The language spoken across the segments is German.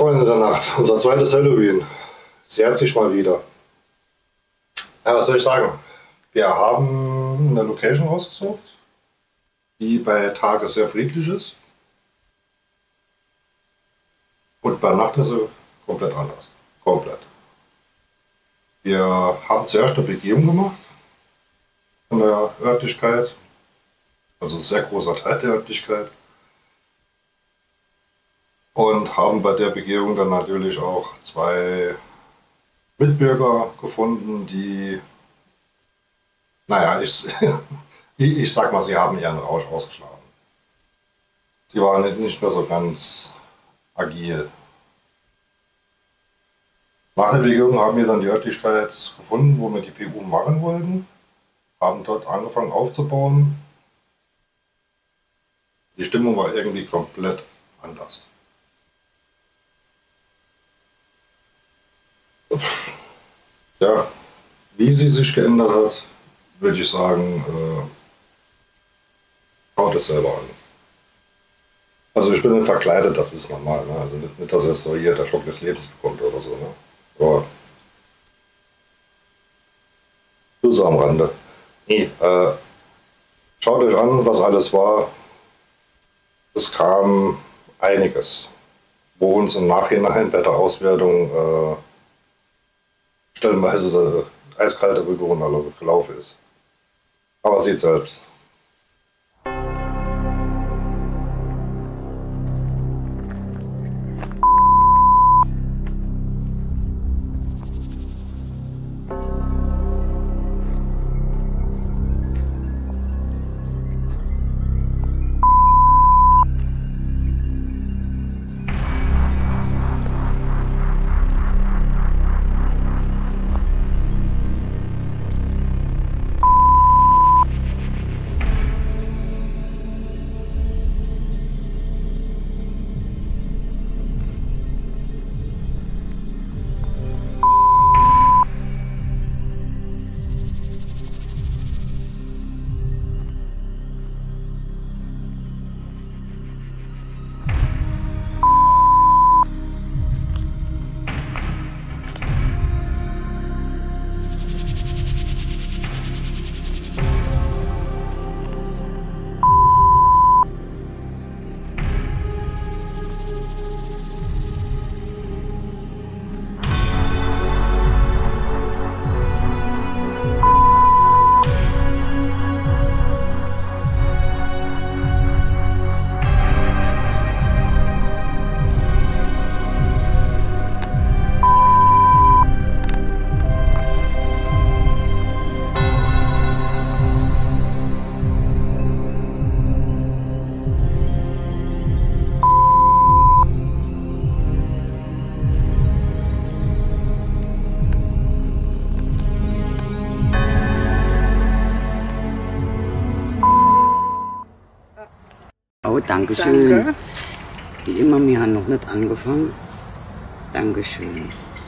Freunde der Nacht, unser zweites Halloween. Es jährt sich mal wieder. Ja, was soll ich sagen? Wir haben eine Location rausgesucht, die bei Tage sehr friedlich ist. Und bei Nacht ist sie komplett anders. Komplett. Wir haben zuerst eine Begehung gemacht von der Örtlichkeit. Also ein sehr großer Teil der Örtlichkeit. Und haben bei der Begehung dann natürlich auch zwei Mitbürger gefunden, die, naja, ich sag mal, sie haben ihren Rausch ausgeschlagen. Sie waren nicht mehr so ganz agil. Nach der Begehung haben wir dann die Örtlichkeit gefunden, wo wir die PU machen wollten, haben dort angefangen aufzubauen. Die Stimmung war irgendwie komplett anders. Ja, wie sie sich geändert hat, würde ich sagen, schaut es selber an. Also ich bin nicht verkleidet, das ist normal, ne? Also nicht, dass jetzt so hier der Schock des Lebens bekommt oder so, ne? Aber nur so am Rande. Nee, schaut euch an, was alles war. Es kam einiges, wo uns im Nachhinein bei der Auswertung stellenweise der eiskalte Rücken runtergelaufen ist. Aber seht selbst. Oh, Dankeschön. Danke. Wie immer, wir haben noch nicht angefangen. Dankeschön.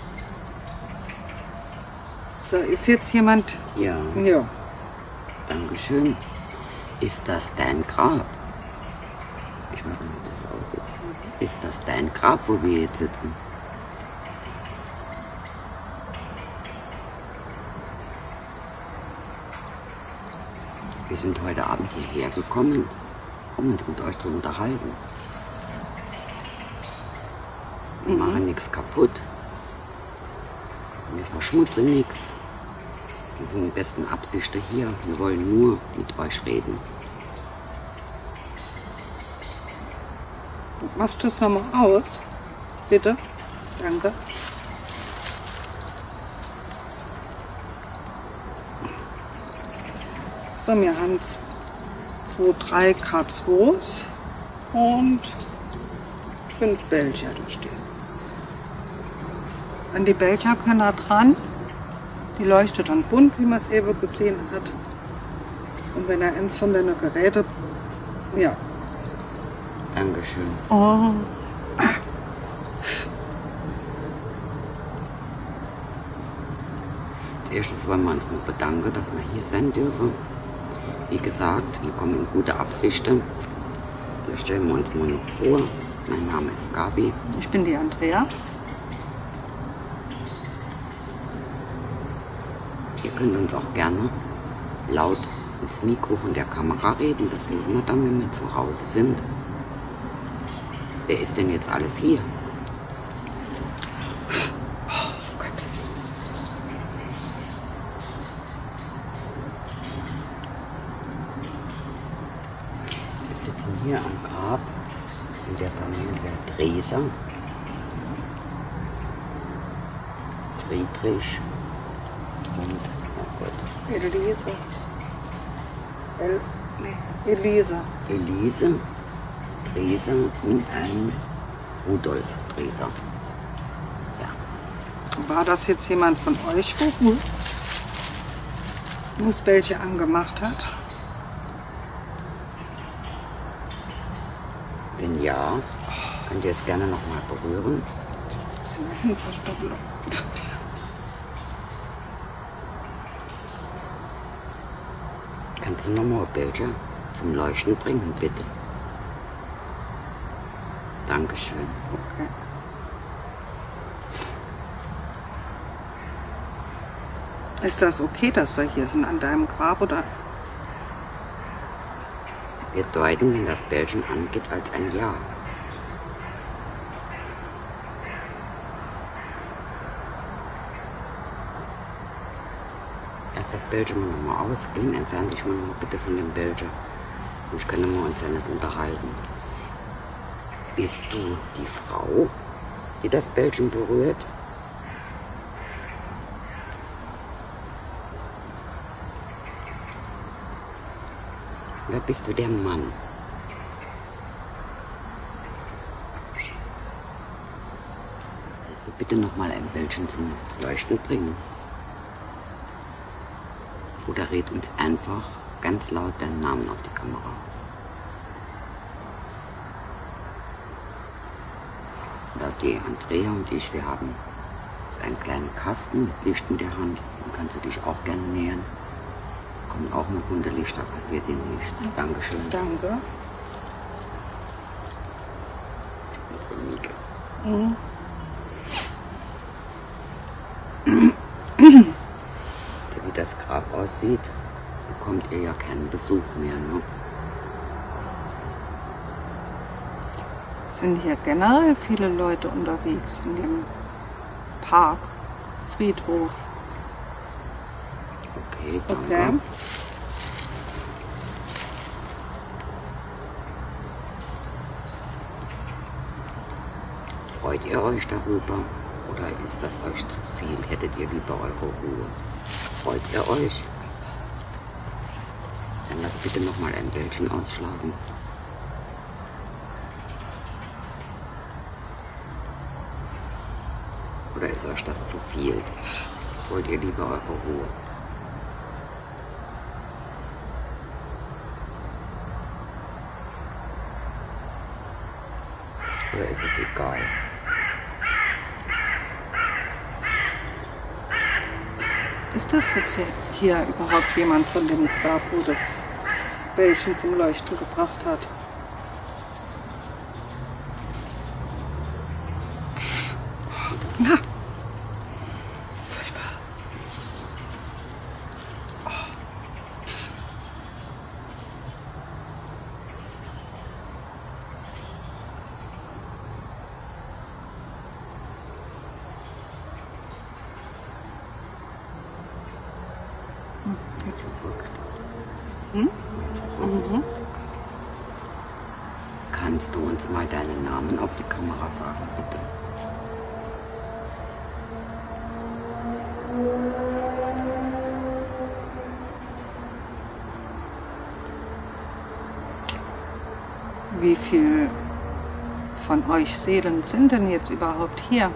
So, ist jetzt jemand? Ja, Ja. Dankeschön. Ist das dein Grab? Ich weiß nicht, wie das aussieht. Ist das dein Grab, wo wir jetzt sitzen? Wir sind heute Abend hierher gekommen, um uns mit euch zu unterhalten. Wir machen nichts kaputt. Wir verschmutzen nichts. Wir sind in besten Absichten hier. Wir wollen nur mit euch reden. Machst du das nochmal aus? Bitte? Danke. So, wir haben 2, 3 K2s und 5 Belgier da stehen. An die Belgier können wir dran. Die leuchtet dann bunt, wie man es eben gesehen hat. Und wenn er eins von den Geräten, ja. Dankeschön. Oh. Als erstes wollen wir uns noch bedanken, dass wir hier sein dürfen. Wie gesagt, wir kommen in gute Absichten. Wir stellen wir uns mal noch vor. Mein Name ist Gabi. Ich bin die Andrea. Ihr könnt uns auch gerne laut ins Mikro von der Kamera reden. Das sehen wir dann, wenn wir zu Hause sind. Wer ist denn jetzt alles hier? Oh Gott. Wir sitzen hier am Grab in der Familie Dreser. Friedrich und, oh Gott, Elise. Elise. Elise Dreser und ein Rudolf Dreser. Ja. War das jetzt jemand von euch, wo es welche angemacht hat? Wenn ja, könnt ihr es gerne noch mal berühren. Sie machen Verstoppelung. Kannst du noch mal ein Bildchen zum Leuchten bringen, bitte? Dankeschön. Okay. Ist das okay, dass wir hier sind an deinem Grab, oder? Wir deuten, wenn das Bällchen angeht, als ein Ja. Erst das Bällchen mal nochmal ausgehen, entferne dich mal noch mal bitte von dem Bällchen. Sonst können wir uns ja nicht unterhalten. Bist du die Frau, die das Bällchen berührt? Oder bist du der Mann? Willst du bitte noch mal ein Bällchen zum Leuchten bringen? Oder red uns einfach ganz laut deinen Namen auf die Kamera. Oder die Andrea und ich, wir haben einen kleinen Kasten mit Licht in der Hand. Dann kannst du dich auch gerne nähern. Kommt auch ein bunter Licht, da passiert dir nichts. Dankeschön. Danke. Mhm. Wie das Grab aussieht, bekommt ihr ja keinen Besuch mehr, ne? Sind hier generell viele Leute unterwegs in dem Park, Friedhof? Okay, danke. Okay. Freut ihr euch darüber oder ist das euch zu viel? Hättet ihr lieber eure Ruhe? Freut ihr euch? Dann lasst bitte noch mal ein Bällchen ausschlagen. Oder ist euch das zu viel? Wollt ihr lieber eure Ruhe? Oder ist es egal? Ist das jetzt hier überhaupt jemand von dem Grab, wo das Bällchen zum Leuchten gebracht hat? Na! Furchtbar. Kannst du uns mal deinen Namen auf die Kamera sagen, bitte? Wie viel von euch Seelen sind denn jetzt überhaupt hier?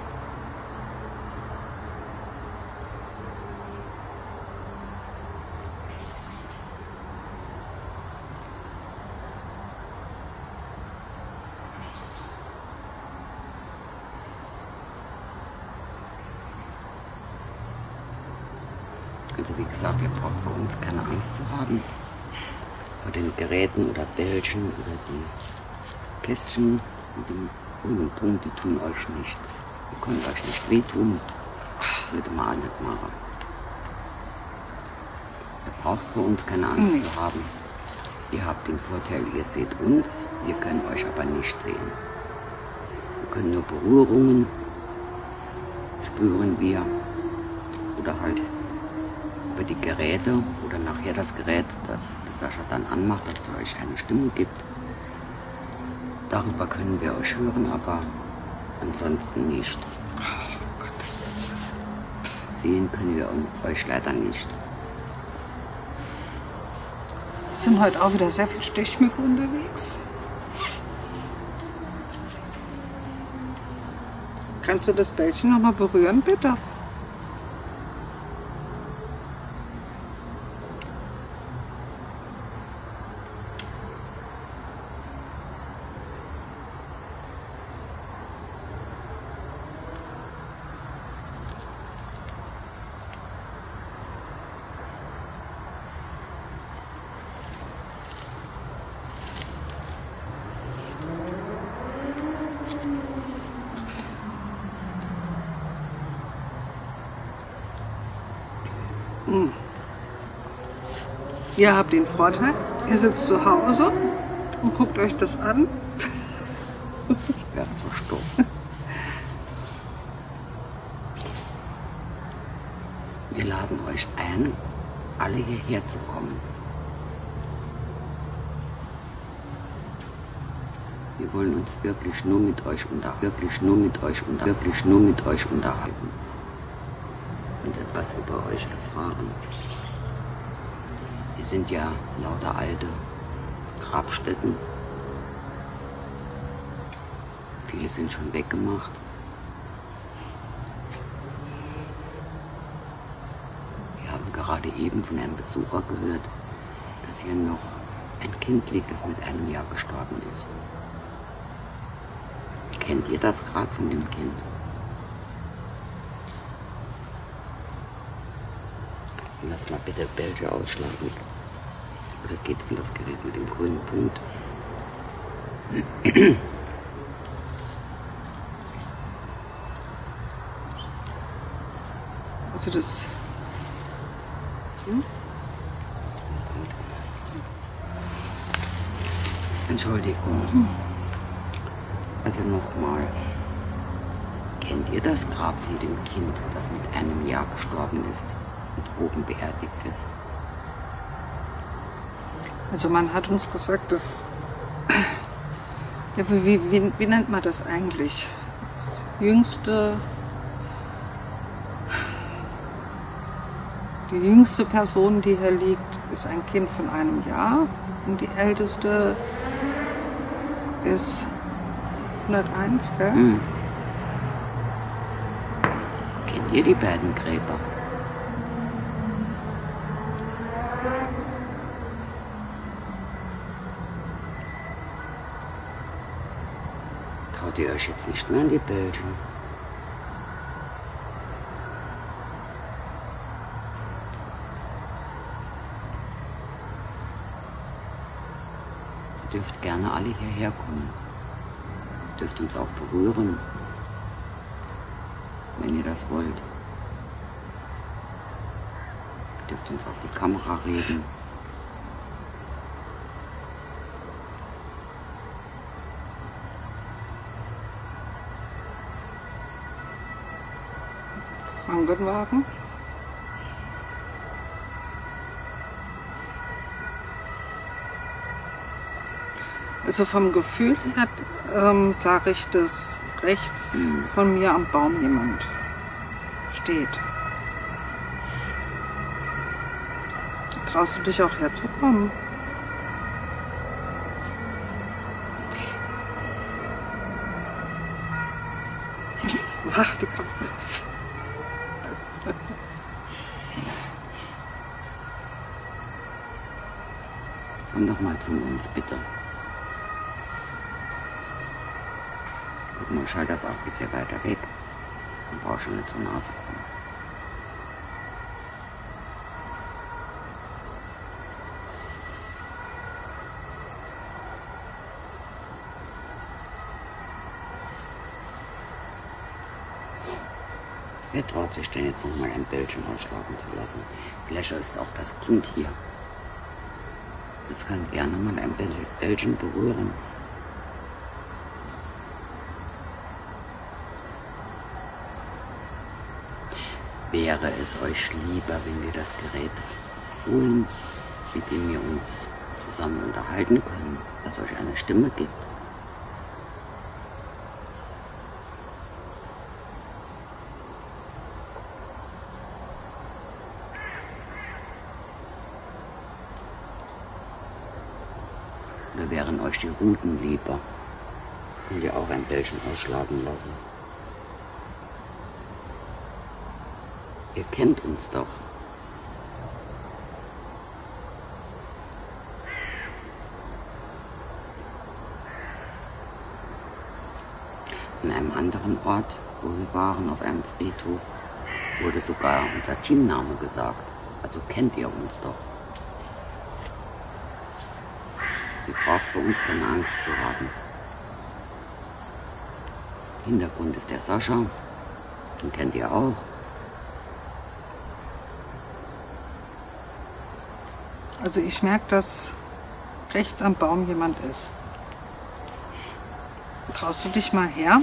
Also wie gesagt, ihr braucht vor uns keine Angst zu haben. Vor den Geräten oder Bällchen oder die Kästchen mit dem grünen Punkt, die tun euch nichts. Die können euch nicht wehtun. Das würde man auch nicht machen. Ihr braucht bei uns keine Angst zu haben. Ihr habt den Vorteil, ihr seht uns, wir können euch aber nicht sehen. Wir können nur Berührungen spüren wir oder halt über die Geräte oder nachher das Gerät, das Sascha dann anmacht, dass es euch eine Stimme gibt. Darüber können wir euch hören, aber ansonsten nicht. Sehen können wir euch leider nicht. Es sind heute auch wieder sehr viele Stechmücke unterwegs. Kannst du das Bällchen noch mal berühren, bitte? Ihr habt den Vorteil, ihr sitzt zu Hause und guckt euch das an. Ich werde verstorben. Wir laden euch ein, alle hierher zu kommen. Wir wollen uns wirklich nur mit euch unterhalten und etwas über euch erfahren. Wir sind ja lauter alte Grabstätten. Viele sind schon weggemacht. Wir haben gerade eben von einem Besucher gehört, dass hier noch ein Kind liegt, das mit einem Jahr gestorben ist. Kennt ihr das Grab von dem Kind? Lass mal bitte Bälge ausschlagen. Oder geht an das Gerät mit dem grünen Punkt. Also das... Entschuldigung. Also nochmal. Kennt ihr das Grab von dem Kind, das mit einem Jahr gestorben ist und oben beerdigt ist? Also man hat uns gesagt, dass... Ja, wie nennt man das eigentlich? Die jüngste Person, die hier liegt, ist ein Kind von einem Jahr. Und die älteste ist 101, gell? Hm. Kennt ihr die beiden Gräber? Traut ihr euch jetzt nicht mehr an die Bälge? Ihr dürft gerne alle hierher kommen. Ihr dürft uns auch berühren, wenn ihr das wollt. Ihr dürft uns auf die Kamera reden. Krankenwagen. Also vom Gefühl her sage ich, dass rechts von mir am Baum jemand steht. Traust du dich auch herzukommen? Ach, die kommt. Komm doch mal zu uns, bitte. Guck mal, schalt das auch ein bisschen weiter weg. Dann brauchst du nicht zur Nase kommen. Wer traut sich denn jetzt nochmal ein Bällchen ausschlagen zu lassen? Vielleicht ist auch das Kind hier. Es kann gerne mal ein Bällchen berühren. Wäre es euch lieber, wenn wir das Gerät holen, mit dem wir uns zusammen unterhalten können, das euch eine Stimme gibt? Oder wären euch die Ruten lieber? Könnt ihr auch ein Bällchen ausschlagen lassen? Ihr kennt uns doch. An einem anderen Ort, wo wir waren, auf einem Friedhof, wurde sogar unser Teamname gesagt. Also kennt ihr uns doch. Ihr braucht für uns keine Angst zu haben. Hintergrund ist der Sascha, den kennt ihr auch. Also ich merke, dass rechts am Baum jemand ist. Traust du dich mal her?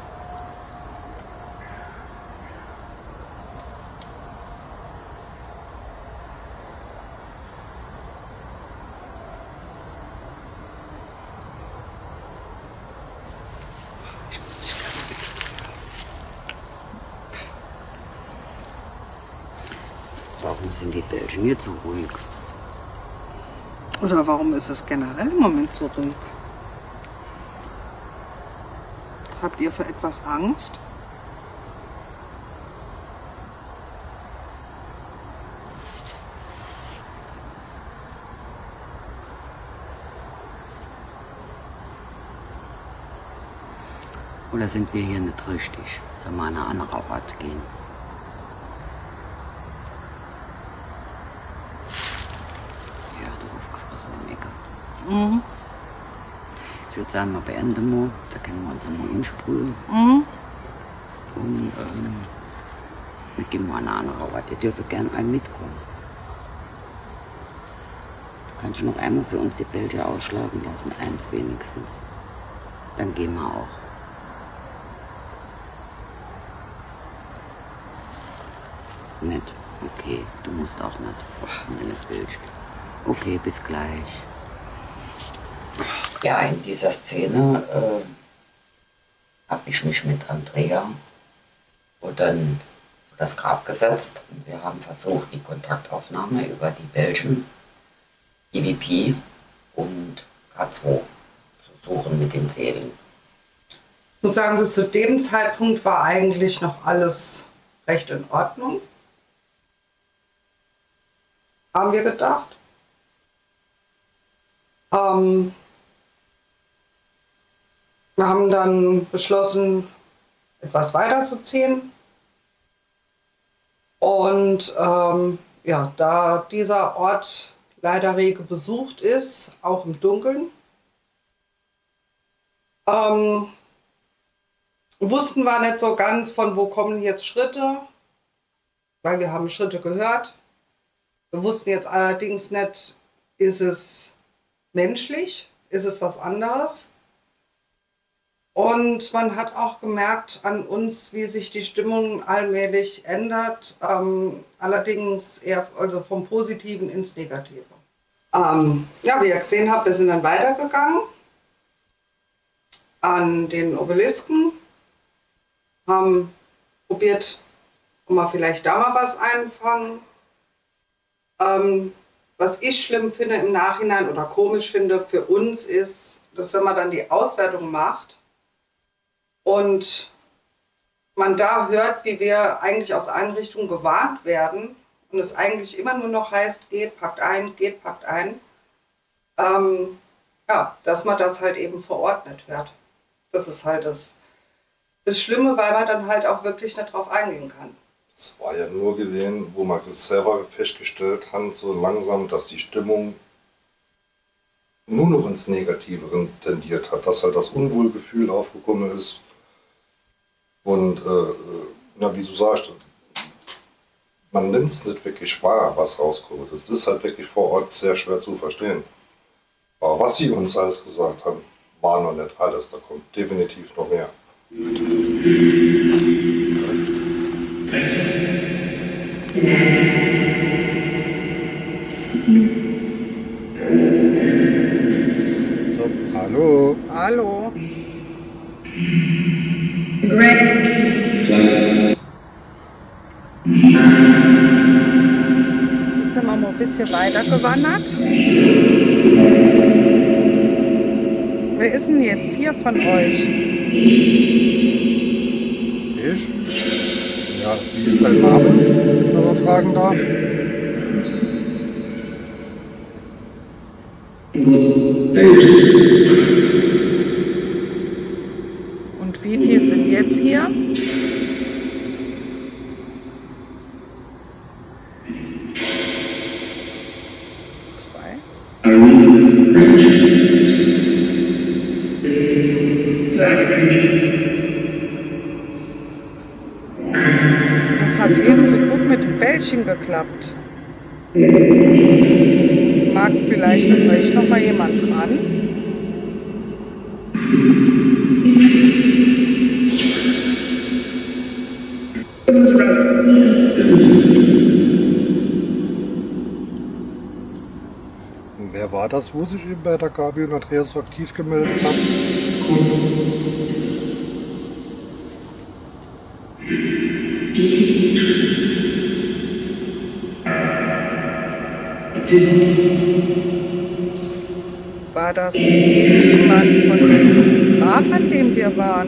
Warum sind die Bällchen hier so ruhig? Oder warum ist es generell im Moment so ruhig? Habt ihr für etwas Angst? Oder sind wir hier nicht richtig? Sollen wir an einen anderen Ort gehen? Ja, du aufgefressene Mecke. Ich würde sagen, wir beenden mal. Da können wir uns einmal hinsprühen. Und wir gehen mal an einen anderen Ort. Ihr dürft gerne einen mitkommen. Kannst du noch einmal für uns die Bällchen ausschlagen lassen? Eins wenigstens. Dann gehen wir auch. Nicht? Okay, du musst auch nicht, wenn du nicht willst. Okay, bis gleich. Ja, in dieser Szene habe ich mich mit Andrea vor das Grab gesetzt. Und wir haben versucht, die Kontaktaufnahme über die Bällchen, EVP und K2 zu suchen mit den Seelen. Ich muss sagen, bis zu dem Zeitpunkt war eigentlich noch alles recht in Ordnung. Haben wir gedacht. Wir haben dann beschlossen, etwas weiterzuziehen. Und ja, da dieser Ort leider rege besucht ist, auch im Dunkeln, wussten wir nicht so ganz, von wo kommen jetzt Schritte, weil wir haben Schritte gehört. Wir wussten jetzt allerdings nicht, ist es menschlich, ist es was anderes. Und man hat auch gemerkt an uns, wie sich die Stimmung allmählich ändert, allerdings eher also vom Positiven ins Negative. Ja, wie ihr gesehen habt, wir sind dann weitergegangen an den Obelisken, haben probiert, ob wir vielleicht da mal was einfangen. Was ich schlimm finde im Nachhinein oder komisch finde für uns ist, dass wenn man dann die Auswertung macht und man da hört, wie wir eigentlich aus Einrichtungen gewarnt werden und es eigentlich immer nur noch heißt, geht, packt ein, ja, dass man das halt eben verordnet wird. Das ist halt das Schlimme, weil man dann halt auch wirklich nicht drauf eingehen kann. Es war ja nur gewesen, wo man selber festgestellt hat, so langsam, dass die Stimmung nur noch ins Negative tendiert hat, dass halt das Unwohlgefühl aufgekommen ist und na, wie du sagst, man nimmt es nicht wirklich wahr, was rauskommt. Das ist halt wirklich vor Ort sehr schwer zu verstehen. Aber was sie uns alles gesagt haben, war noch nicht alles. Da kommt definitiv noch mehr. So, hallo. Hallo. Jetzt sind wir mal ein bisschen weiter gewandert. Wer ist denn jetzt hier von euch? Ich? Ja, wie ist dein Name, wenn man fragen darf? Und wie viel sind jetzt hier? Das hat eben so gut mit dem Bällchen geklappt. Mag vielleicht von euch noch mal jemand dran? Und wer war das, wo sich eben bei der Gabi und Andreas so aktiv gemeldet hat? War das irgendjemand von dem Grab, an dem wir waren?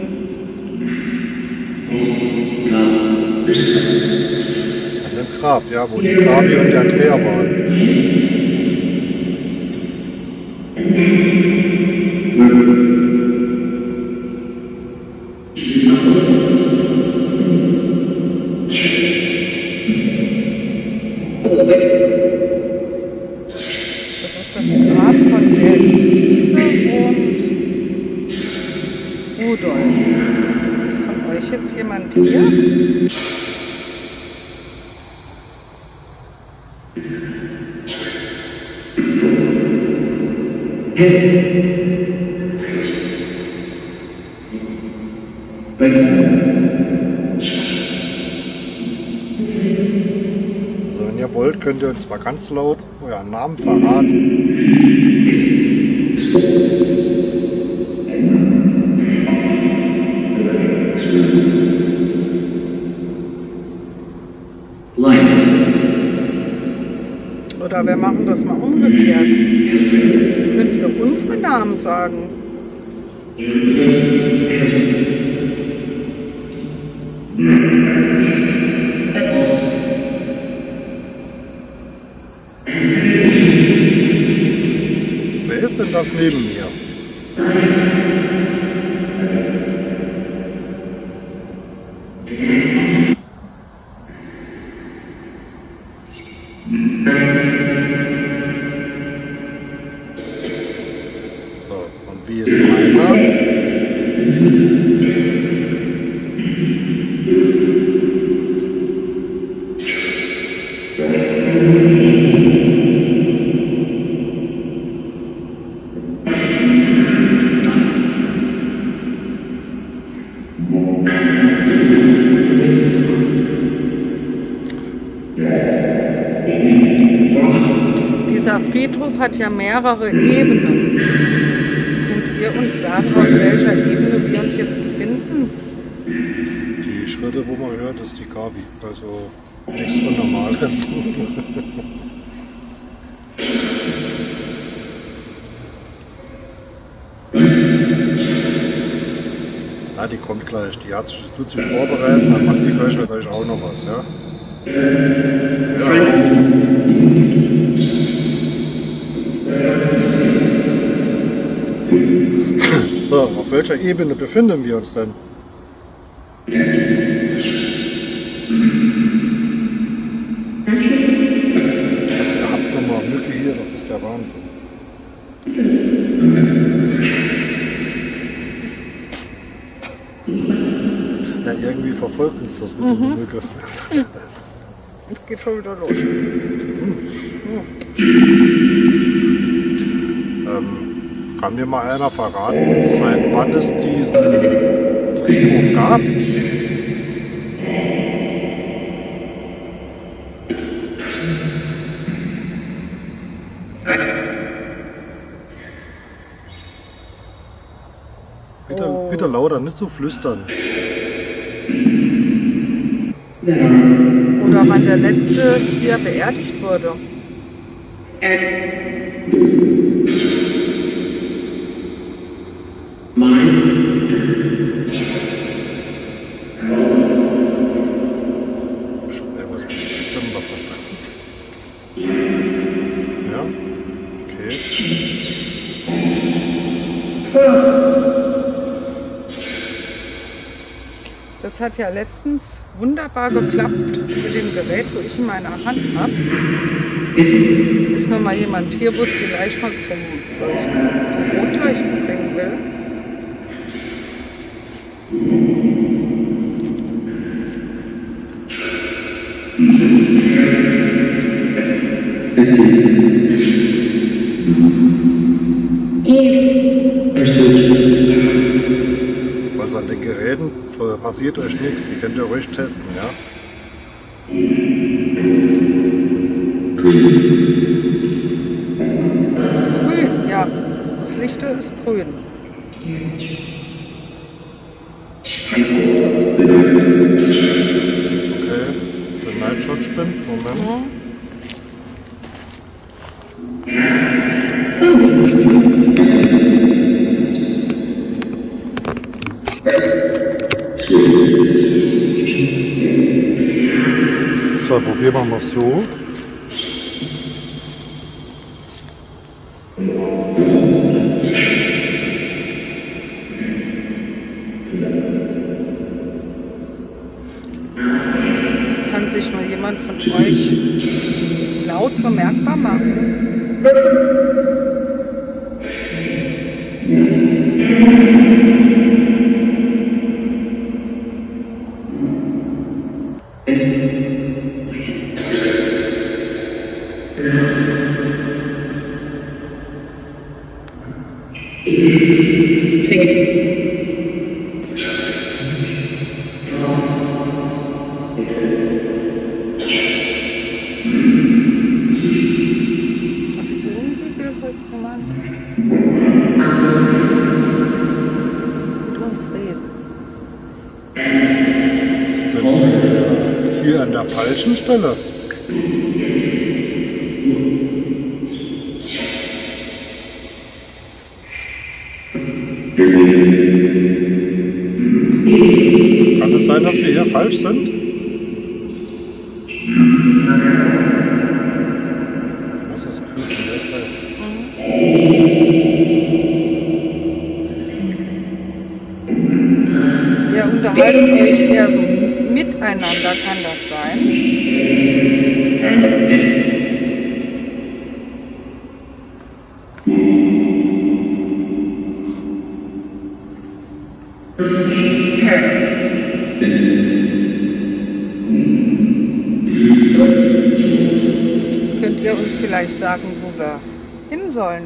An dem Grab, ja, wo die Gabi und die Andrea waren. Das ist das Grab von der Luise und Rudolf. Ist von euch jetzt jemand hier? Also wenn ihr wollt, könnt ihr uns mal ganz laut euren Namen verraten. Oder wir machen das mal umgekehrt. Könnt ihr unsere Namen sagen? Wer ist denn das neben mir? So, und wie ist meiner? Dieser Friedhof hat ja mehrere Ebenen. Könnt ihr uns sagen, auf welcher Ebene wir uns jetzt befinden? Die Schritte, wo man hört, ist die Gabi. Also nichts Unnormales. Ja, die kommt gleich. Die tut sich vorbereiten, dann macht die gleich mit euch auch noch was, ja? So, auf welcher Ebene befinden wir uns denn? Also ihr habt nochmal Mücke hier, das ist der Wahnsinn. Ja, irgendwie verfolgt uns das mit der Mücke. Es geht schon wieder los. Kann mir mal einer verraten, seit wann es diesen Friedhof gab? Bitte lauter, nicht so flüstern. Oder wann der letzte hier beerdigt wurde. Irgendwas mit Dezember verstanden. Ja? Okay. Das hat ja letztens wunderbar geklappt mit dem Gerät, wo ich in meiner Hand habe. Ist noch mal jemand hier, wo es vielleicht mal zum Rotleuchten bringen will? Was an den Geräten passiert euch nichts, die könnt ihr ruhig testen, ja? Grün, ja. Das Licht ist grün. Okay, der Nightshot spinnt, Moment. So, probieren wir mal so. Kann sich mal jemand von euch laut bemerkbar machen? Sind wir hier an der falschen Stelle? Kann es sein, dass wir hier falsch sind? Ich muss das prüfen, deshalb. Ihr unterhaltet euch eher so miteinander, kann das sein? Könnt ihr uns vielleicht sagen, wo wir hin sollen?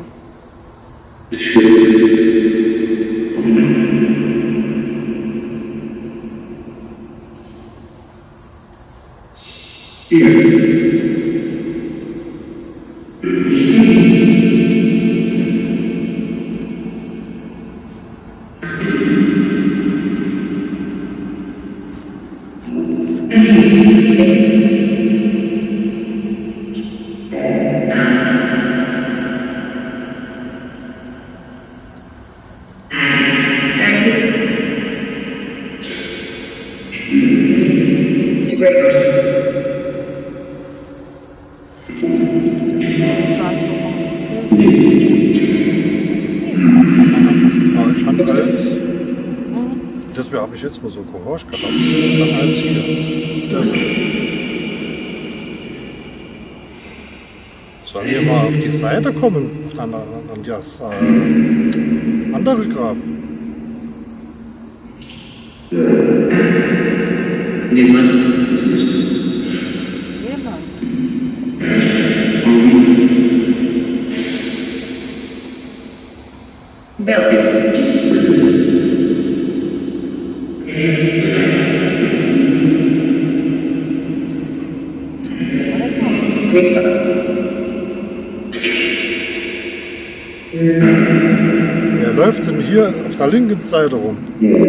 Schon als. Deswegen habe ich jetzt mal so Courage gehabt. Schon als hier. Auf der Seite. Sollen wir mal auf die Seite kommen? An das andere Grab. Wer läuft denn hier auf der linken Seite rum?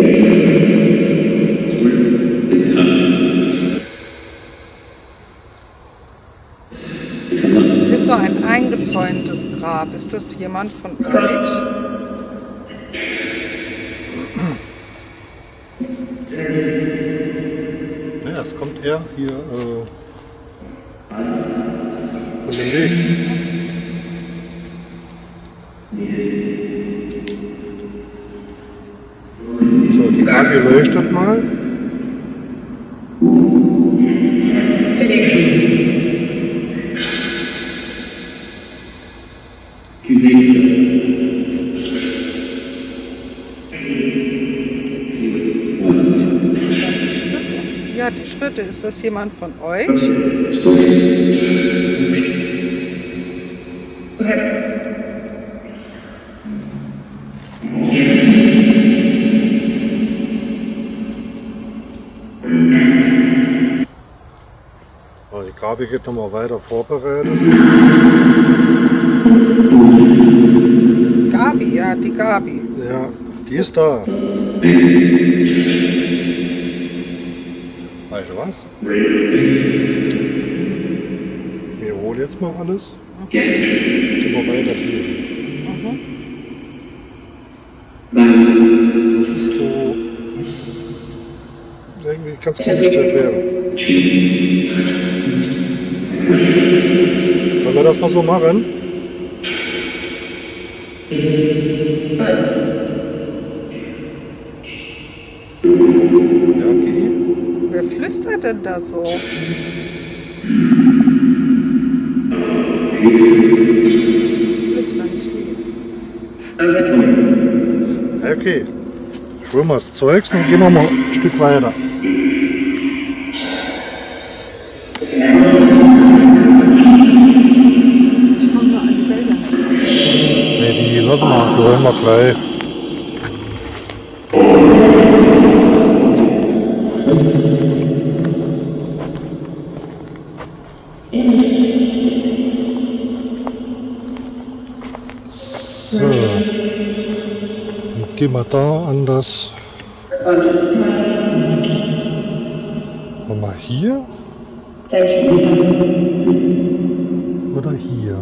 Ist so ein eingezäuntes Grab. Ist das jemand von euch? Ja, es kommt eher hier von dem Weg. So, die Karte leuchtet mal. Ja, die Schritte. Ist das jemand von euch? Oh, die Gabi geht nochmal weiter vorbereitet. Gabi, ja, die Gabi. Ja, die ist da. Weißt du was? Wir holen jetzt mal alles. Gehen wir weiter hier. Das ist so irgendwie ganz komisch zu erklären. Sollen wir das mal so machen? Ja, okay. Wer flüstert denn da so? Flüstern, ich lese. Ja, okay. Ich hol mal das Zeugs und gehen wir mal ein Stück weiter. Ich komme nur an die Bilder. Ne, die lassen wir, die holen wir gleich. So. Und gehen wir da an das. Und mal hier. Oder hier.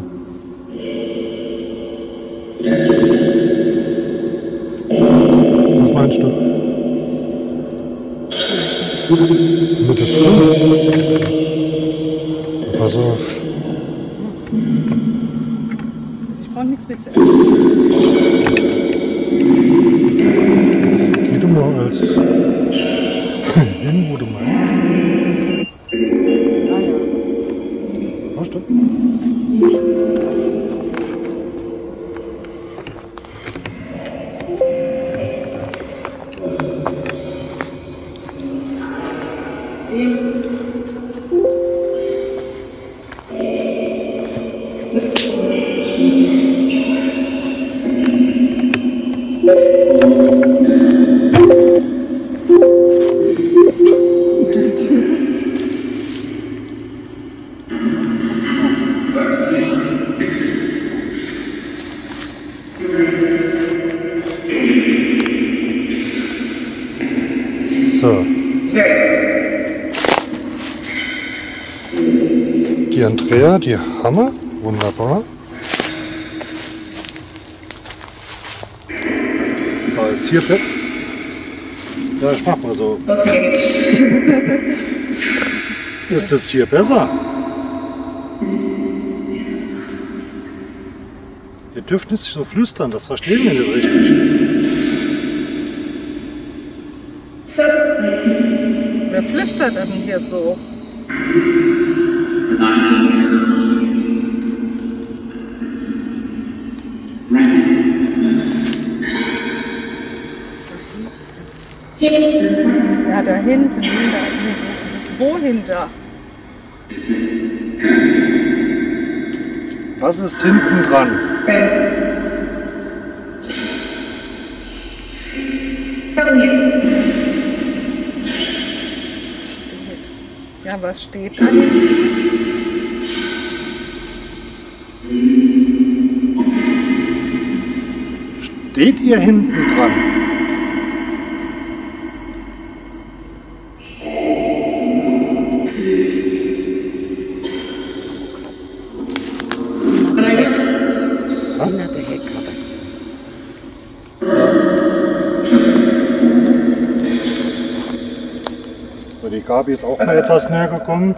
Was meinst du? Mitte drin? Pass auf. Ich brauche nichts mit zu essen. Geh du mal als hin, wo du meinst. Ah, ja. Weißt du? So. Die Andrea, die Hammer, wunderbar. So, ist hier. Ja, ich mach mal so. Ist das hier besser? Ihr dürft nicht so flüstern, das verstehen wir nicht richtig. Wer flüstert denn hier so? Ja, da hinten. Wo hinter? Was ist hinten dran? Steht. Ja, was steht da hinten? Steht ihr hinten dran? Hinter der Hecke. So, die Gabi ist auch mal etwas näher gekommen.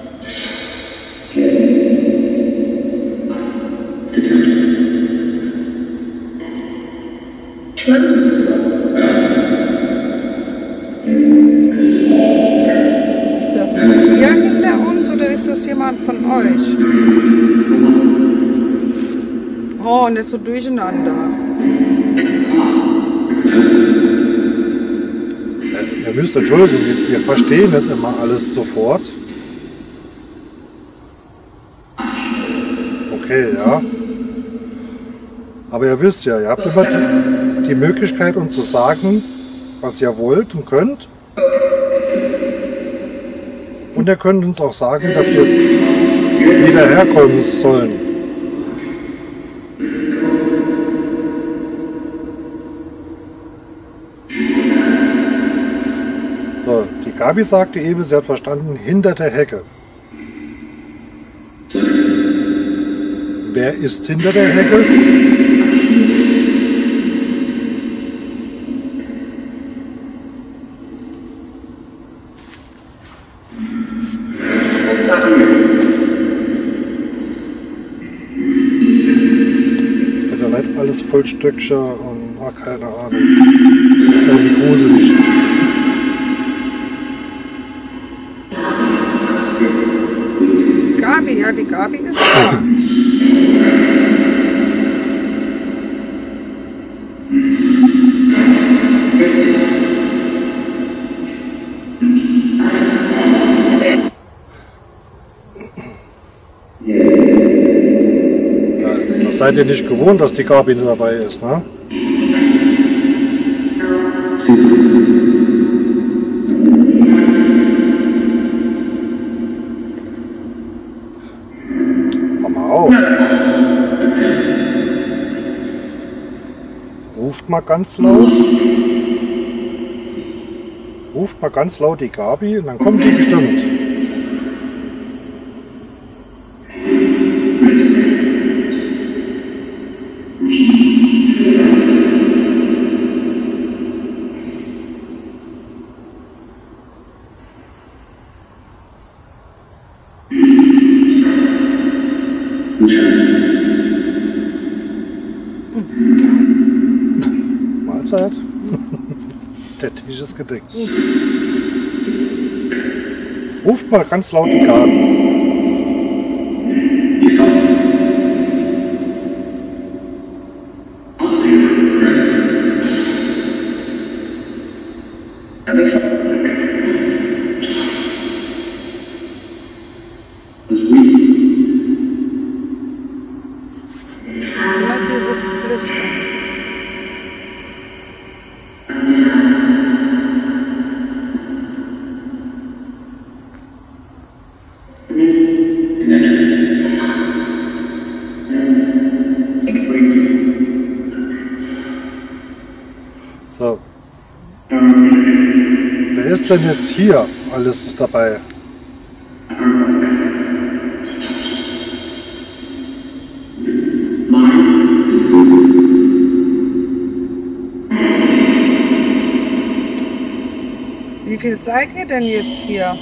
Ist das ein Tier hinter uns oder ist das jemand von euch? Oh, nicht so durcheinander. Ihr müsst entschuldigen, wir verstehen nicht immer alles sofort. Okay, ja. Aber ihr wisst ja, ihr habt immer die Möglichkeit, uns zu sagen, was ihr wollt und könnt. Und ihr könnt uns auch sagen, dass wir es wieder herkommen sollen. So, die Gabi sagte eben, sie hat verstanden, hinter der Hecke. Wer ist hinter der Hecke? Nicht alles Vollstöckscher und keine Ahnung. Irgendwie gruselig. Die Gabi, ja, die Gabi ist da. Das seid ihr nicht gewohnt, dass die Gabi nicht dabei ist, ne? Hör mal auf. Ruft mal ganz laut. Ruft mal ganz laut die Gabi und dann kommt die bestimmt. Mahlzeit. Der Tisch ist gedeckt. Ruft mal ganz laut die Gabi. Immer dieses Flüstern. So. Wer ist denn jetzt hier alles dabei? Wie viel seid ihr denn jetzt hier?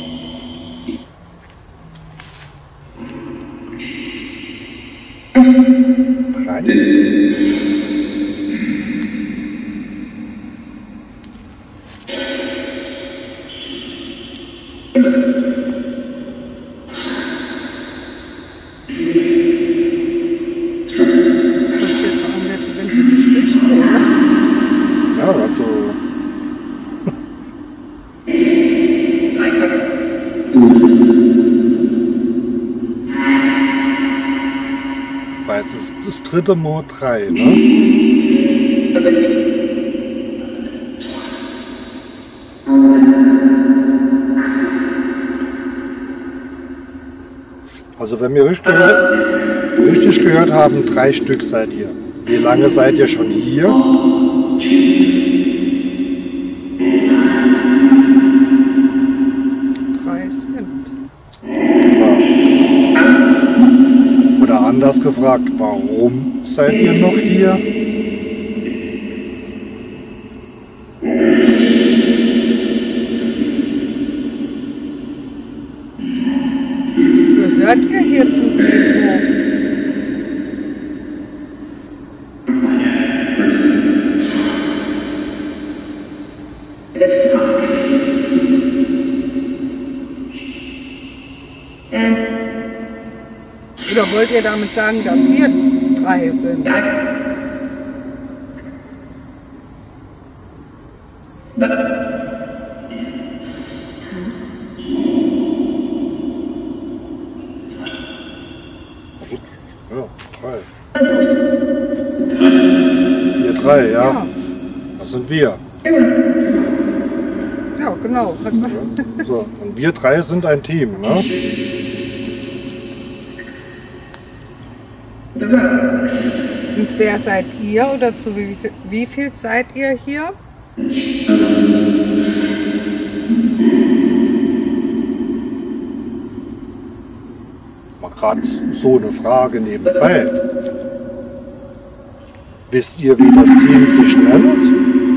Drei. Das hört sich jetzt so an, wie wenn sie sich durchzählen. Ja, also. das dritte Mal 3, ne? Also wenn wir richtig gehört haben, 3 Stück seid ihr. Wie lange seid ihr schon hier? Oder anders gefragt, warum seid ihr noch hier? Gehört ihr hier zum Friedhof? Oder wollt ihr damit sagen, dass wir 3 sind? Ja, 3. Wir 3, ja. Das sind wir. Ja, genau. So, und wir 3 sind ein Team, ne? Und wer seid ihr oder zu wie viel seid ihr hier? Mal gerade so eine Frage nebenbei. Wisst ihr, wie das Team sich nennt?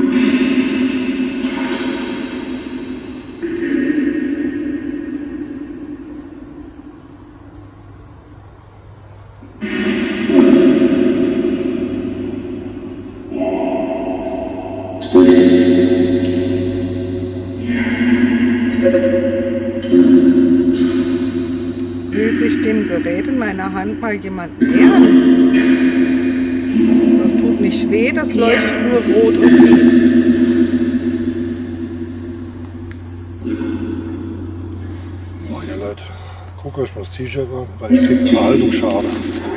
Will sich dem Gerät in meiner Hand mal jemand nähern? Das tut nicht weh, das leuchtet nur rot und piepst. Oh ja Leute, guckt euch mal das T-Shirt an, weil ich krieg Erhaltungsschaden.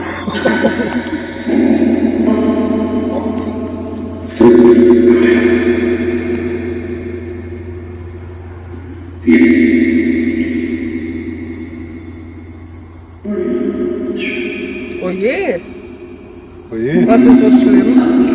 Oh je, Oh je. was ist so schlimm?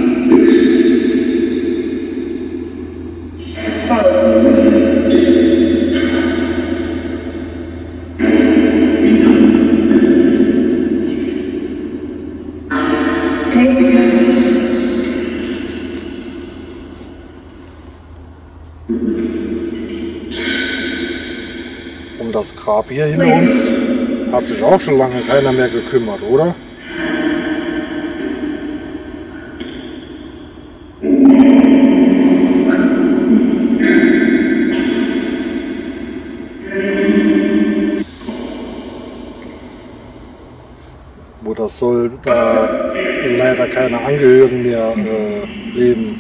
Um das Grab hier hinter uns hat sich auch schon lange keiner mehr gekümmert, oder? Wo das soll da leider keine Angehörigen mehr leben.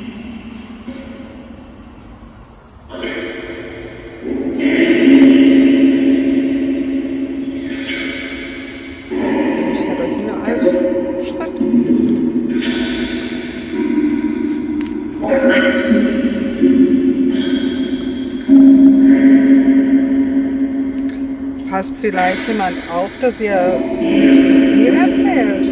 Ich habe euch nur als Schritt. Passt vielleicht jemand auf, dass ihr nicht zu viel erzählt?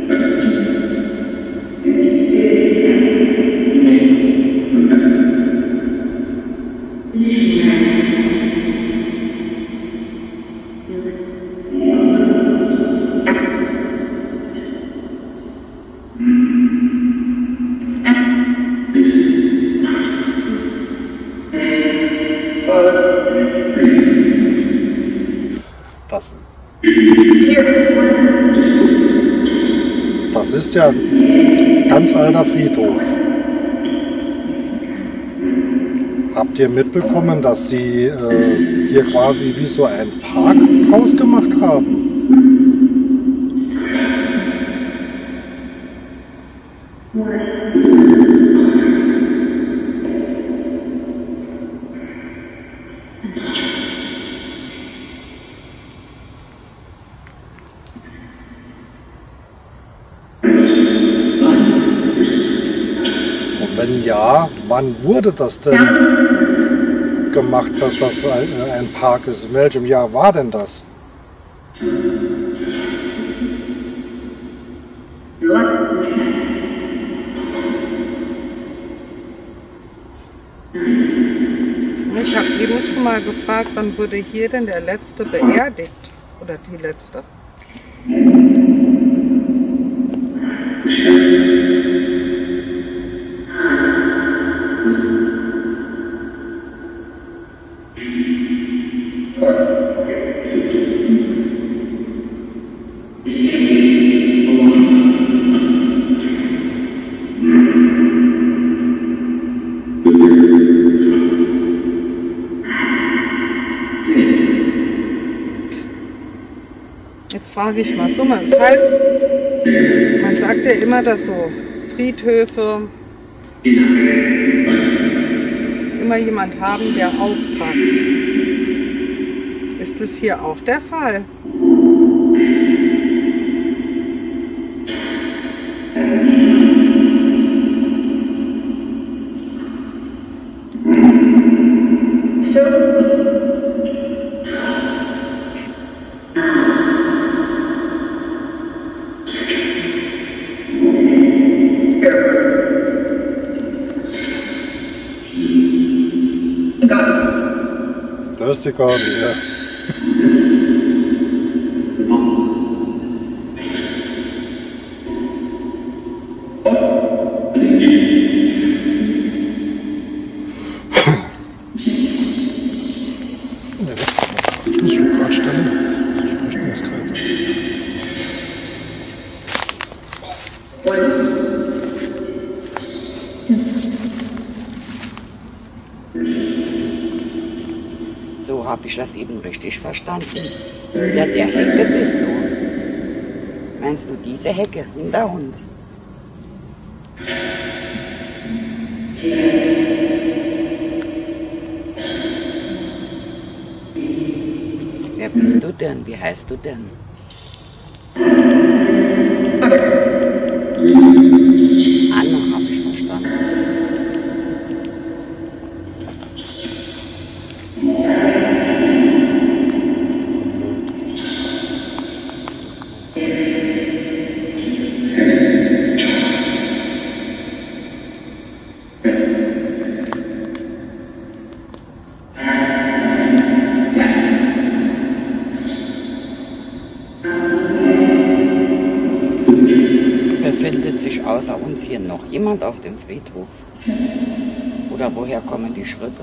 Das ist ja ein ganz alter Friedhof. Habt ihr mitbekommen, dass sie hier quasi wie so ein Park draus gemacht haben? Wenn ja, wann wurde das denn gemacht, dass das ein Park ist? In welchem Jahr war denn das? Ich habe eben schon mal gefragt, wann wurde hier denn der Letzte beerdigt? Oder die Letzte? Jetzt frage ich mal so, das heißt, man sagt ja immer, dass so Friedhöfe immer jemand haben, der aufpasst. Ist das hier auch der Fall? Das ist die Garde, ja. Ich muss schon gerade stellen. Ich spreche mir das gerade. So habe ich das eben richtig verstanden. Hinter der Hecke bist du. Meinst du diese Hecke hinter uns? Wer bist du denn? Wie heißt du denn? Anna habe ich verstanden. Befindet sich außer uns hier noch jemand auf dem Friedhof? Oder woher kommen die Schritte?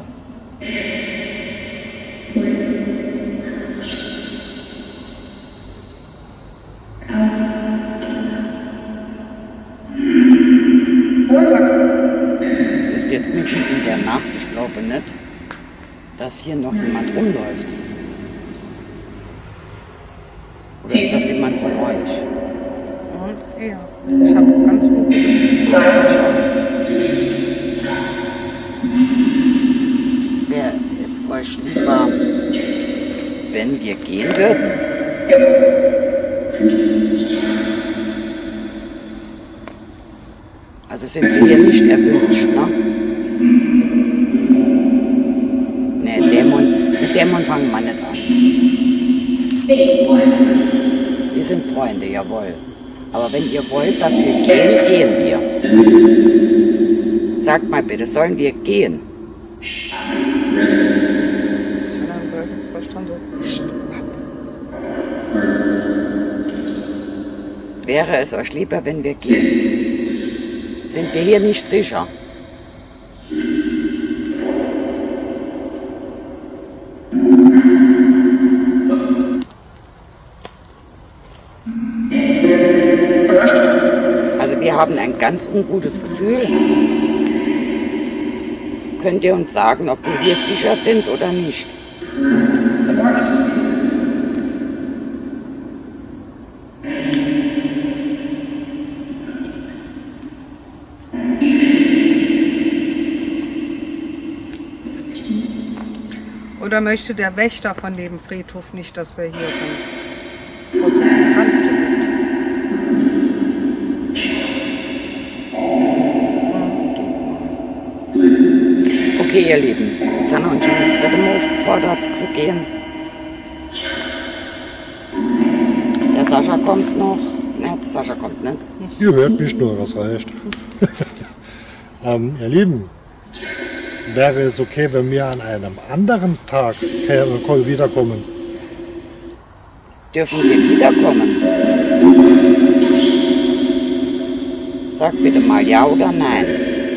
Es ist jetzt mitten in der Nacht, ich glaube nicht, dass hier noch jemand rumläuft. Oder ist das jemand von euch? Ja, ich habe ganz gutes Gefühl. Wäre es euch lieber, wenn wir gehen würden? Also sind wir hier nicht erwünscht, ne? Ne, mit Dämon fangen wir nicht an. Wir sind Freunde, jawohl. Aber wenn ihr wollt, dass wir gehen, gehen wir. Sagt mal bitte, sollen wir gehen? Ich habe verstanden. Wäre es euch lieber, wenn wir gehen? Sind wir hier nicht sicher? Also wir haben ein ganz ungutes Gefühl. Könnt ihr uns sagen, ob wir hier sicher sind oder nicht? Oder möchte der Wächter von dem Friedhof nicht, dass wir hier sind? Aus jetzt mal ganz direkt. Okay, ihr Lieben, jetzt haben wir uns schon das dritte Mal aufgefordert zu gehen. Der Sascha kommt noch. Ne, der Sascha kommt nicht. Ihr hört mich nur, das reicht. Ihr Lieben, wäre es okay, wenn wir an einem anderen Tag wiederkommen? Dürfen wir wiederkommen? Sag bitte mal ja oder nein.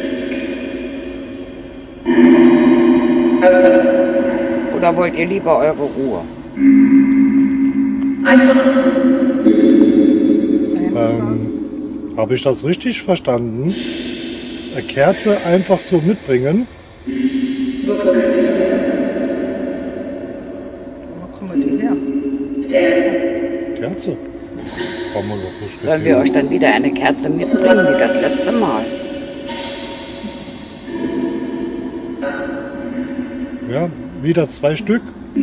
Oder wollt ihr lieber eure Ruhe? Habe ich das richtig verstanden? Eine Kerze einfach so mitbringen? Wo kommen die her? Kerze? Kann man doch nicht. Sollen wir euch dann wieder eine Kerze mitbringen wie das letzte Mal? Ja, wieder 2 Stück.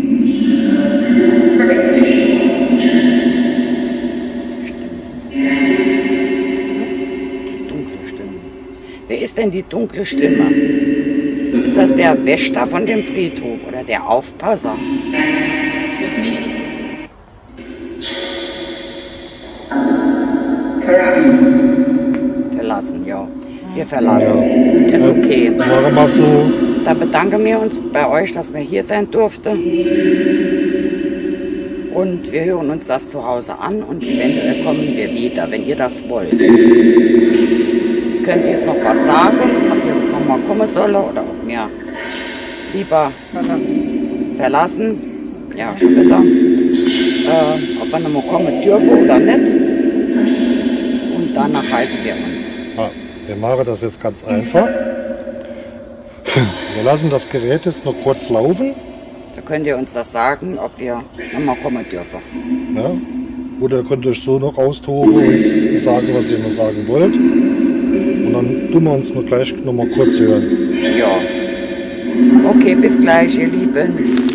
Wer ist denn die dunkle Stimme? Ist das der Wächter von dem Friedhof oder der Aufpasser? Verlassen, ja. Wir verlassen. Ist okay. Machen wir so. Dann bedanken wir uns bei euch, dass wir hier sein durften. Und wir hören uns das zu Hause an und eventuell kommen wir wieder, wenn ihr das wollt. Könnt ihr jetzt noch was sagen, ob wir nochmal kommen sollen oder ob wir lieber verlassen? Ja, schon wieder. Ob wir nochmal kommen dürfen oder nicht. Und danach halten wir uns. Ja, wir machen das jetzt ganz einfach. Wir lassen das Gerät jetzt noch kurz laufen. Da könnt ihr uns das sagen, ob wir nochmal kommen dürfen. Ja? Oder könnt ihr euch so noch austoben und sagen, was ihr noch sagen wollt. Und dann tun wir uns noch gleich noch mal kurz hören. Ja. Okay, bis gleich, ihr Lieben.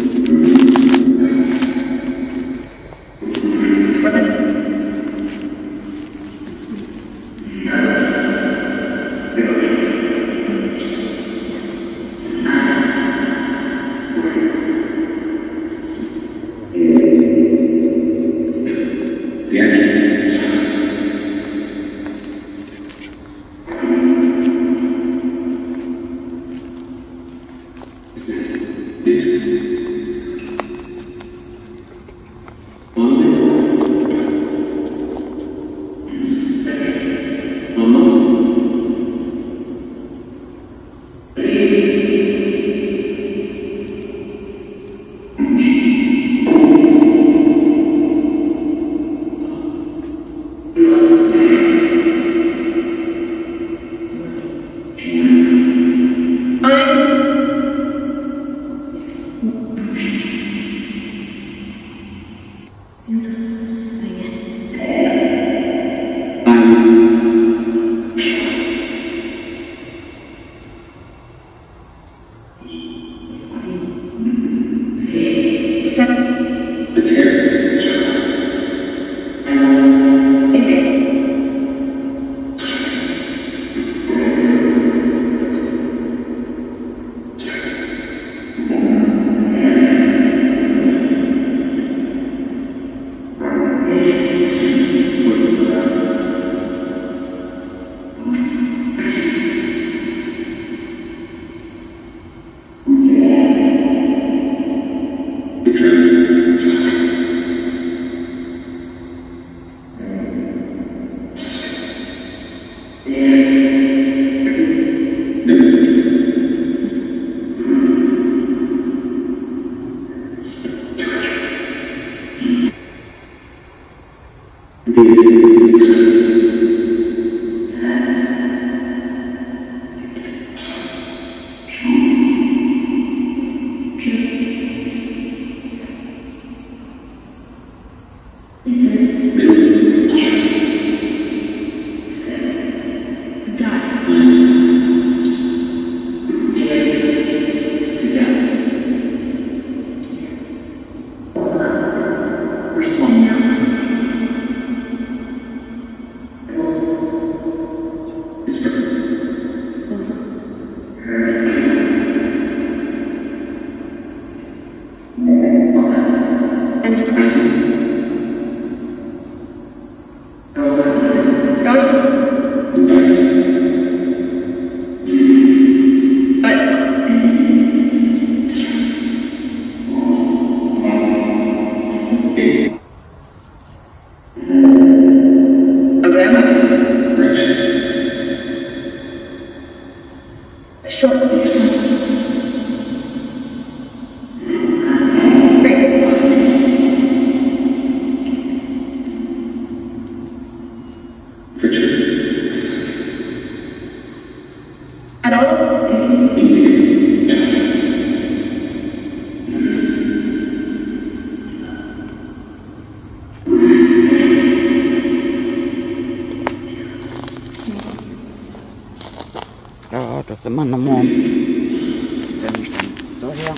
sind wir nochmal. Wenn ich dann daher.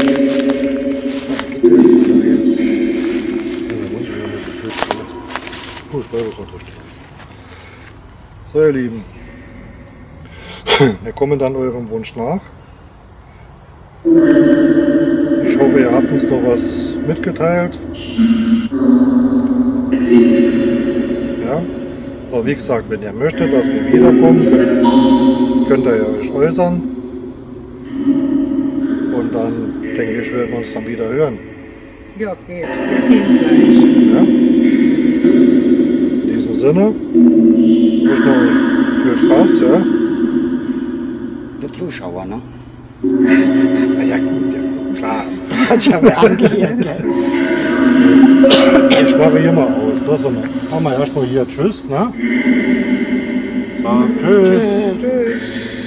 Gut, bleibe ich unterstützen. So, ihr Lieben. Wir kommen dann eurem Wunsch nach. Ich hoffe, ihr habt uns noch was mitgeteilt. Ja. Aber wie gesagt, wenn ihr möchtet, dass wir wiederkommen, könnt ihr euch äußern. Und dann denke ich, werden wir uns dann wieder hören. Ja, geht. Wir gehen gleich. Ja. In diesem Sinne, euch noch viel Spaß. Ja. Der Zuschauer, ne? Na ja, klar. Das hat ja wer angehört. Ich mache hier mal aus. Das machen wir erstmal hier Tschüss. Ne? So, tschüss. Tschüss.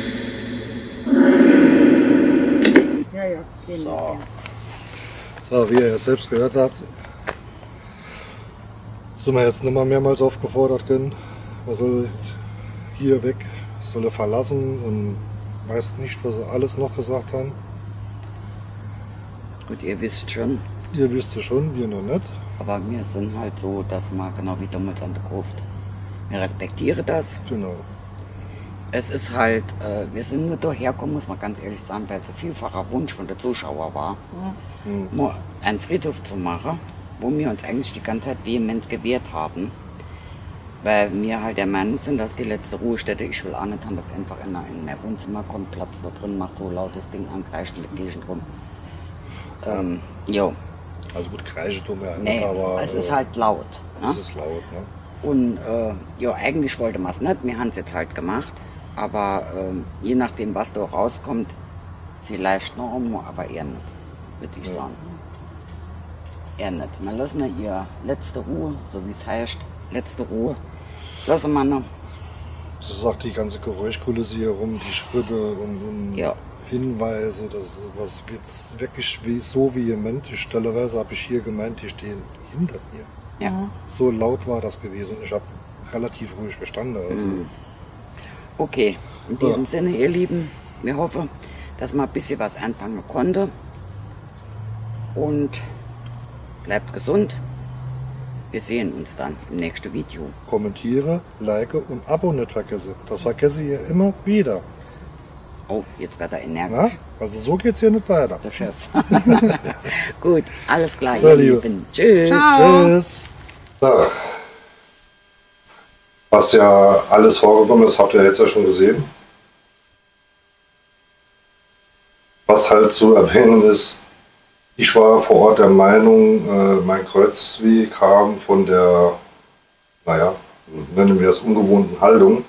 Ja, ja. Gehen So. So, wie ihr ja selbst gehört habt, sind wir jetzt nicht mehr mehrmals aufgefordert können. Man soll hier weg, soll er verlassen und weiß nicht, was sie alles noch gesagt haben. Gut, ihr wisst schon, Ihr wisst es schon, wir noch nicht. aber wir sind halt so, dass man genau wie damals an der Gruft. Wir respektieren das. Genau. Es ist halt, wir sind nur dahergekommen, muss man ganz ehrlich sagen, weil es ein vielfacher Wunsch von der Zuschauer war, mal einen Friedhof zu machen, wo wir uns eigentlich die ganze Zeit vehement gewehrt haben. Weil wir halt der Meinung sind, dass die letzte Ruhestätte, ich will auch nicht haben, dass einfach in ein Wohnzimmer kommt, Platz da drin, macht so lautes Ding an, kreischt in der Gegend rum. Jo. Also gut, kreische tun wir Nee, nicht, aber es ist halt laut. Ne? es ist laut. Ne? Und ja, eigentlich wollte man es nicht, wir haben es jetzt halt gemacht. Aber je nachdem, was da rauskommt, vielleicht noch einmal, aber eher nicht, würde ich sagen. Eher nicht. Wir lassen ja ihr letzte Ruhe, so wie es heißt, letzte Ruhe. Lassen wir noch. So sagt die ganze Geräuschkulisse hier rum, die Schritte und Ja. Hinweise, das was jetzt wirklich so vehement. Stelleweise habe ich hier gemeint, die stehen hinter mir. Ja. So laut war das gewesen. Ich habe relativ ruhig gestanden. Also. Okay, in diesem Sinne, ihr Lieben, wir hoffen, dass man ein bisschen was anfangen konnte. Und bleibt gesund. Wir sehen uns dann im nächsten Video. Kommentiere, like und Abo nicht vergesse. Das vergesse ich immer wieder. Oh, jetzt wird er energisch. Na? Also so geht es hier nicht weiter. Der Chef. Gut, alles klar, So, ihr Liebe. Lieben. Tschüss. Tschüss. Ja. Was ja alles vorgekommen ist, habt ihr jetzt ja schon gesehen. Was halt zu erwähnen ist, ich war vor Ort der Meinung, mein Kreuzweh kam von der, naja, nennen wir es ungewohnten Haltung.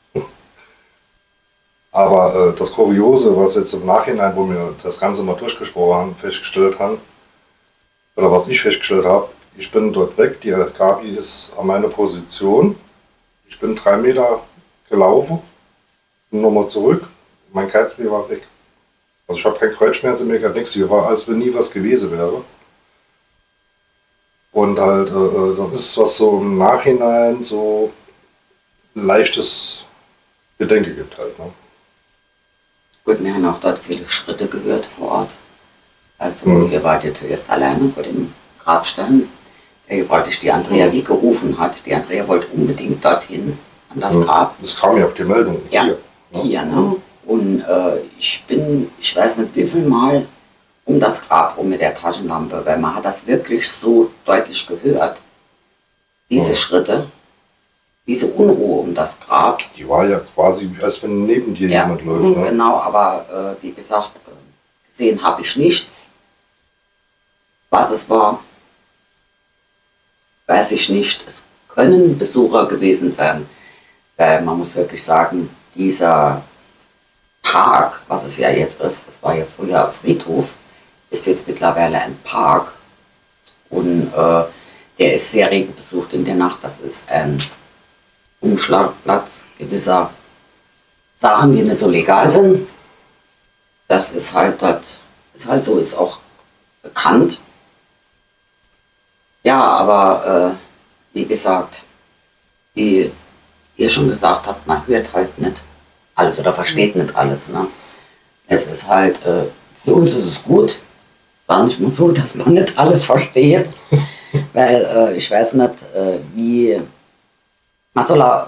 Aber das Kuriose, was jetzt im Nachhinein, wo wir das Ganze mal durchgesprochen haben, festgestellt haben, oder was ich festgestellt habe, ich bin dort weg, die Gabi ist an meiner Position, ich bin 3 Meter gelaufen, bin nochmal zurück, mein Kreuzweh war weg. Also ich habe kein Kreuzschmerzen mehr, gar nichts, hier war, als wenn nie was gewesen wäre. Und halt, das ist was so im Nachhinein so leichtes Bedenken gibt halt. Ne? Gut, wir haben auch dort viele Schritte gehört vor Ort. Also ihr wart ja zuerst alleine vor dem Grabstein, der praktisch die Andrea wie gerufen hat. Die Andrea wollte unbedingt dorthin, an das Grab. Das kam ja auf die Meldung. Ja, Hier, ne? hier, ne? Und ich weiß nicht wie viel Mal um das Grab rum mit der Taschenlampe, weil man hat das wirklich so deutlich gehört. Diese Schritte, diese Unruhe um das Grab. Die war ja quasi, als wenn neben dir Ja, jemand läuft. Ne? genau, aber wie gesagt, gesehen habe ich nichts. Was es war, weiß ich nicht. Es können Besucher gewesen sein. Weil man muss wirklich sagen, dieser Park, was es ja jetzt ist, es war ja früher Friedhof, ist jetzt mittlerweile ein Park. Und der ist sehr rege besucht in der Nacht. Das ist ein Umschlagplatz gewisser Sachen, die nicht so legal sind. Das ist halt dort, ist halt so, ist auch bekannt. Ja, aber wie gesagt, wie ihr schon gesagt habt, man hört halt nicht alles oder versteht nicht alles. Ne? Es ist halt, für uns ist es gut, sagen ich mal so, dass man nicht alles versteht, weil ich weiß nicht, wie, man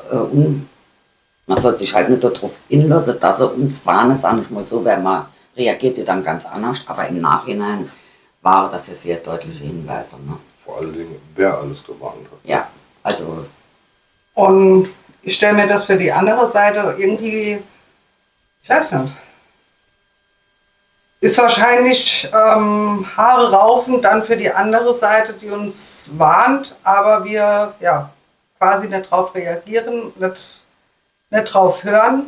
soll sich halt nicht darauf hinlassen, dass er uns warnen, sag ich mal so, weil man reagiert ja dann ganz anders, aber im Nachhinein war das ja sehr deutliche Hinweise. Ne? Vor allen Dingen, wer alles gewarnt hat. Ja, also. Und ich stelle mir das für die andere Seite irgendwie, ich weiß nicht, ist wahrscheinlich Haare raufen dann für die andere Seite, die uns warnt, aber wir ja quasi nicht drauf reagieren, nicht drauf hören.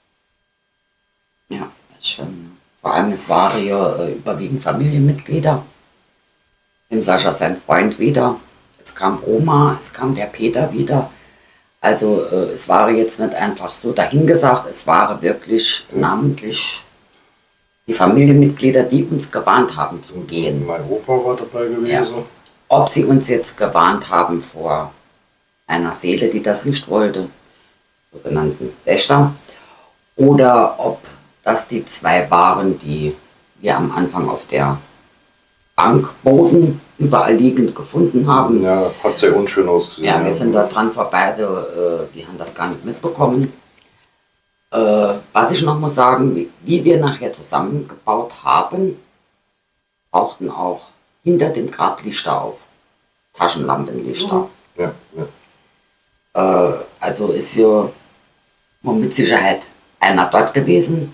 Ja, das ist schon. Vor allem, es waren ja überwiegend Familienmitglieder. Dem Sascha sein Freund wieder. Es kam Oma, es kam der Peter wieder. Also es war jetzt nicht einfach so dahingesagt, es waren wirklich namentlich die Familienmitglieder, die uns gewarnt haben zum Gehen. Mein Opa war dabei gewesen. Ja. Ob sie uns jetzt gewarnt haben vor einer Seele, die das nicht wollte, sogenannten Wächter, oder ob das die zwei waren, die wir am Anfang auf der Bankboden überall liegend gefunden haben. Ja, hat sehr unschön ausgesehen. Ja, wir sind da dran vorbei, also die haben das gar nicht mitbekommen. Was ich noch muss sagen, wie wir nachher zusammengebaut haben, tauchten auch hinter dem Grab Lichter auf. Taschenlampenlichter. Ja, ja. Also ist ja mit Sicherheit einer dort gewesen,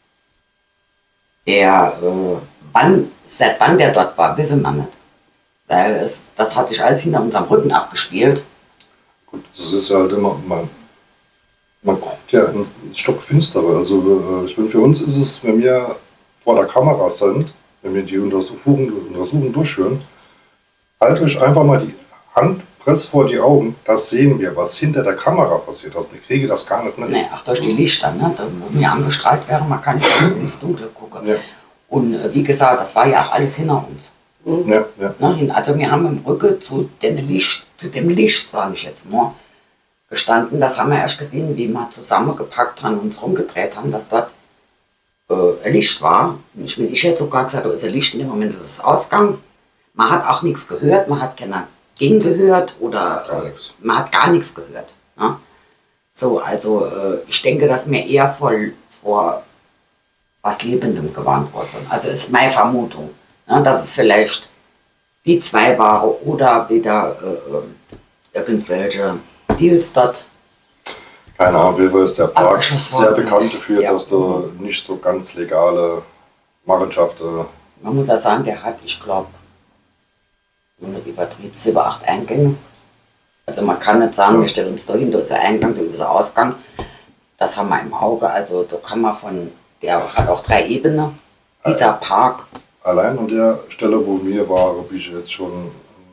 der, seit wann der dort war, wissen wir nicht. Weil das hat sich alles hinter unserem Rücken abgespielt. Gut, das ist ja halt immer, man guckt ja in stockfinstere. Also ich meine, für uns ist es, wenn wir vor der Kamera sind, wenn wir die Untersuchung durchführen, haltet euch einfach mal die Hand, presst vor die Augen, das sehen wir, was hinter der Kamera passiert. Also ich kriege das gar nicht mit. Nee, ach, durch die Lichter, ne? Da, wo wir angestrahlt wären, man kann nicht ins Dunkle gucken. Ja. Und wie gesagt, das war ja auch alles hinter uns. Ja, ja. Ne? Also wir haben im Rücken zu dem Licht, sage ich jetzt mal, gestanden. Das haben wir erst gesehen, wie wir zusammengepackt haben und uns rumgedreht haben, dass dort ein Licht war. Ich hätte sogar gesagt, da ist ein Licht, in dem Moment ist es Ausgang. Man hat auch nichts gehört, man hat keiner Ging gehört oder man hat gar nichts gehört. Ne? So, also ich denke, dass wir eher vor was Lebendem gewarnt worden sind. Also ist meine Vermutung, ne, dass es vielleicht die zwei waren oder wieder irgendwelche Deals dort. Keine Ahnung, wie ist der Park Abgeschossen sehr worden. bekannt dafür, Ja. dass da nicht so ganz legale Machenschaften. Man muss ja sagen, der hat, ich glaube, ohne die Vertrieb 7, 8 Eingänge. Also man kann nicht sagen, wir stellen uns da hin, da ist der Eingang, da ist der Ausgang. Das haben wir im Auge. Also da kann man der hat auch 3 Ebenen, dieser Park. Allein an der Stelle, wo wir waren, bin ich jetzt schon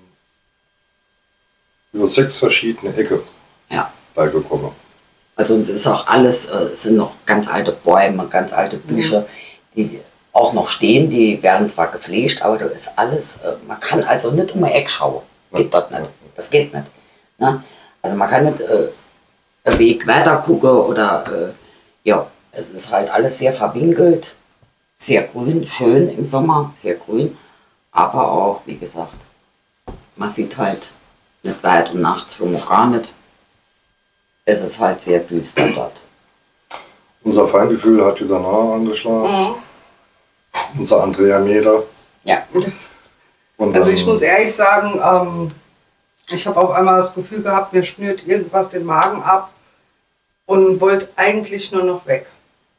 über 6 verschiedene Ecke Ja. beigekommen. Also es ist auch alles, es sind noch ganz alte Bäume, ganz alte Büsche, die auch noch stehen, die werden zwar gepflegt, aber da ist alles, man kann also nicht um ein Eck schauen. Geht dort nicht. Das geht nicht. Ne? Also man kann nicht einen Weg weiter gucken oder ja, es ist halt alles sehr verwinkelt, sehr grün, schön im Sommer, sehr grün, aber auch, wie gesagt, man sieht halt nicht weit und nachts schon noch gar nicht. Es ist halt sehr düster dort. Unser Feingefühl hat wieder nah angeschlagen. Unser Andrea Meder. Ja. Und Also ich muss ehrlich sagen, ich habe auf einmal das Gefühl gehabt, mir schnürt irgendwas den Magen ab und wollte eigentlich nur noch weg.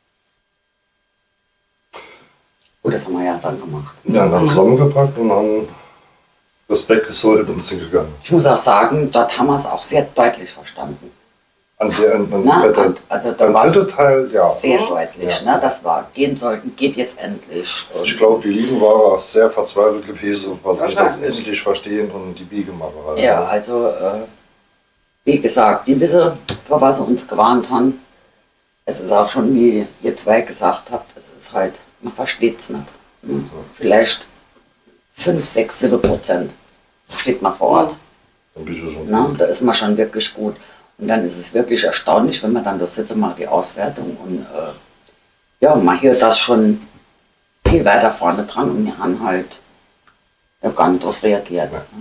Gut, das haben wir ja dann gemacht. Ja, dann zusammengepackt und haben das weggesollt und sind gegangen. Ich muss auch sagen, dort haben wir es auch sehr deutlich verstanden. Also da war es dritte Teil, ja. sehr deutlich, Ja. ne, dass wir gehen sollten, geht jetzt endlich. Und Ich glaube, die Lieben waren sehr verzweifelt gewesen, was sie das Wahrscheinlich. endlich verstehen und die Biege machen. Halt. ja, also wie gesagt, die wissen, vor was sie uns gewarnt haben. Es ist auch schon, wie ihr zwei gesagt habt, es ist halt, man versteht es nicht. Vielleicht 5, 6, 7% versteht man vor Ort. Dann bist du schon Ne? Da ist man schon wirklich gut. Und dann ist es wirklich erstaunlich, wenn man dann da sitzt und macht die Auswertung und ja, man hört das schon viel weiter vorne dran und wir haben halt ja, gar nicht darauf reagiert. Ja.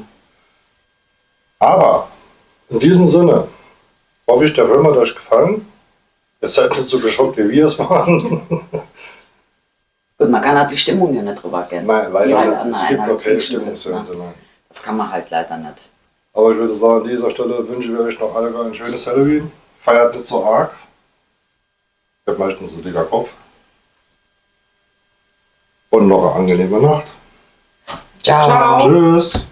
Aber in diesem Sinne hoffe ich, der Film hat euch gefallen. Ihr seid nicht so geschockt, wie wir es waren. Gut, man kann halt die Stimmung ja nicht drüber kennen. Nein, leider halt nicht. Es gibt noch keine Stimmungsfilme. Das kann man halt leider nicht. Aber ich würde sagen, an dieser Stelle wünschen wir euch noch alle ein schönes Halloween. Feiert nicht so arg. Ich habe meistens so dicker Kopf. Und noch eine angenehme Nacht. Ciao. Ciao. Tschüss.